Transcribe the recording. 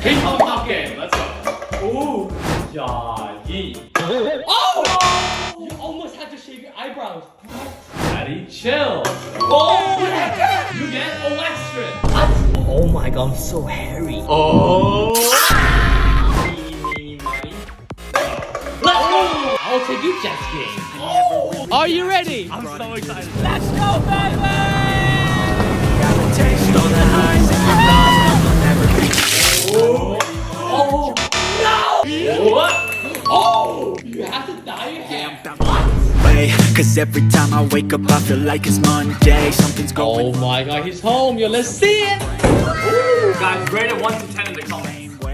Ping-Pong top game. Let's go. Ooh. Yagi. Oh! You almost had to shave your eyebrows. Daddy, chill. Oh! You get a wax strip. What? Oh my god, I'm so hairy. Oh! Let's go! I'll take you jet skiing. Oh! Are you ready? I'm so excited. Let's go, baby! Oh! Oh! No! What? Oh! You have to dye your hair. What? Cause every time I wake up I feel like it's Monday. Something's going. Oh my god, he's home. Yo, let's see it. Ooh. Guys, rate it 1 to 10 in the comments.